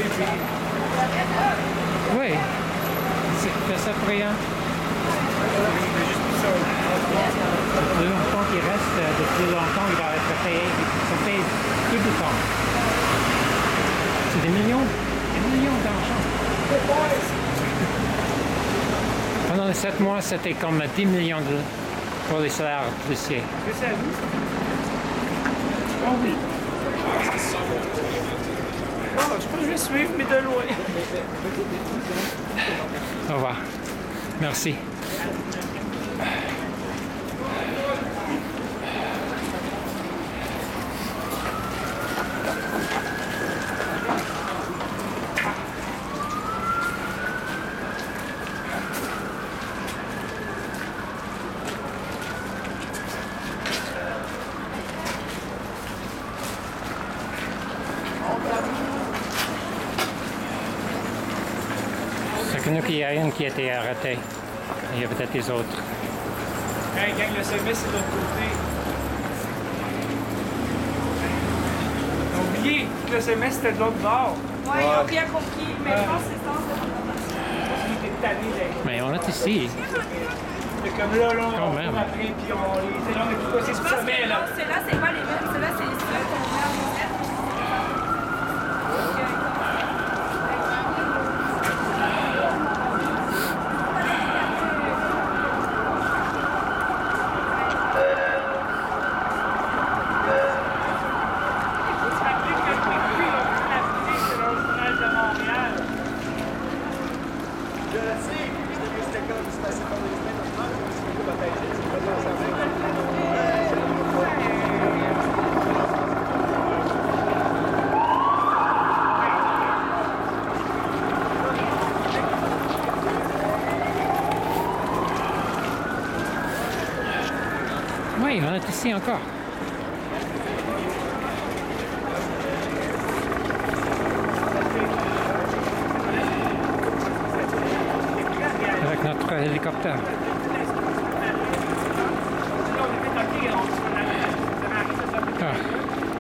Oui. C'est ça effrayant. Le montant qui reste depuis longtemps, il va être payé. Ça fait plus de temps. C'est des millions d'argent. Pendant les 7 mois, c'était comme 10 millions pour les salaires policiers. C'est ça, oui. Oh oui. Oh, je crois que je vais suivre, mais de loin. Au revoir. Merci. C'est que nous qu'il y a une qui a été arrêtée. Il y a peut-être les autres. Hey, gang, le sommet, c'est de l'autre côté. Oubliez que le sommet, c'était de l'autre bord. Ouais, ils ont bien compris, mais je pense que c'est ça. Il était tanné d'être. Mais on est ici. C'est comme là, Quand on même. court après, puis on les énorme et pourquoi c'est ce sommet, là. Ceux-là, c'est pas les mêmes. Ceux-là, c'est les ceux qu'on met en tête. Oui, on est ici encore. Avec notre hélicoptère.